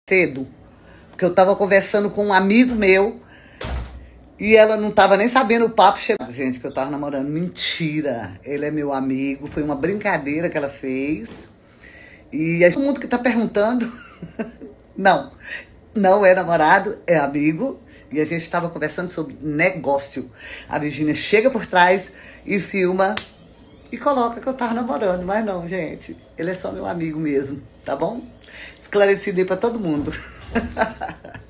cedo, porque eu tava conversando com um amigo meu e ela não tava nem sabendo o papo chegando. Gente, que eu tava namorando. Mentira. Ele é meu amigo. Foi uma brincadeira que ela fez. E todo mundo que tá perguntando, não é namorado, é amigo. E a gente tava conversando sobre negócio. A Virgínia chega por trás e filma e coloca que eu tava namorando. Mas não, gente. Ele é só meu amigo mesmo, tá bom? Esclarecido aí pra todo mundo.